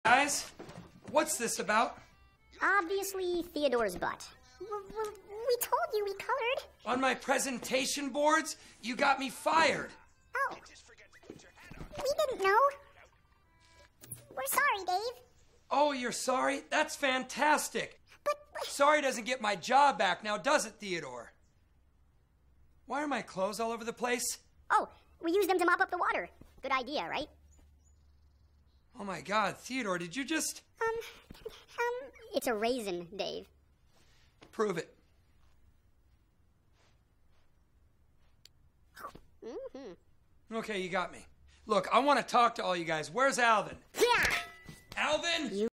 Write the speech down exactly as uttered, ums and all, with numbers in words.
Guys, what's this about? Obviously, Theodore's butt. W- w- we told you we colored. On my presentation boards, you got me fired. Oh. We didn't know. We're sorry, Dave. Oh, you're sorry? That's fantastic. But, but... Sorry doesn't get my job back now, does it, Theodore? Why are my clothes all over the place? Oh, we used them to mop up the water. Good idea, right? Oh my God, Theodore, did you just... Um, um, it's a raisin, Dave. Prove it. Mm-hmm. Okay, you got me. Look, I want to talk to all you guys. Where's Alvin? Yeah! Alvin? You